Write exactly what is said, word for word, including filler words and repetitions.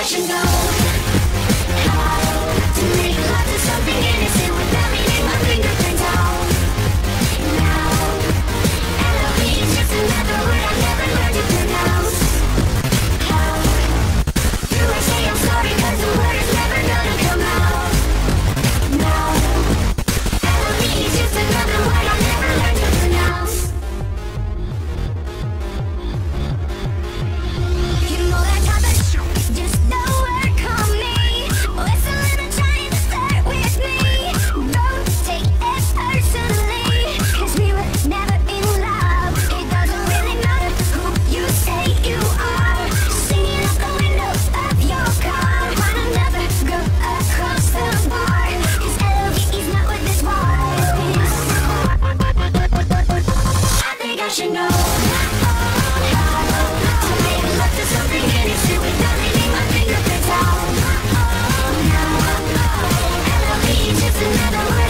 should know how to make love to something innocent without reading my fingerprints out. Now, L O V is just another word I never learned to pronounce. How do I say I'm sorry cause the word is never gonna come out? Now, L O V is just another word I never learned to pronounce. You know that type of shit, just no work on me. What's a little trying to start with me? Don't take it personally, cause we were never in love. It doesn't really matter who you say you are. Singing out the window of your car. Wanna never go across the bar, cause L O V is not what this was. I think I should know how to make love to something innocent without leaving my fingerprints out. Now, L O V is just another word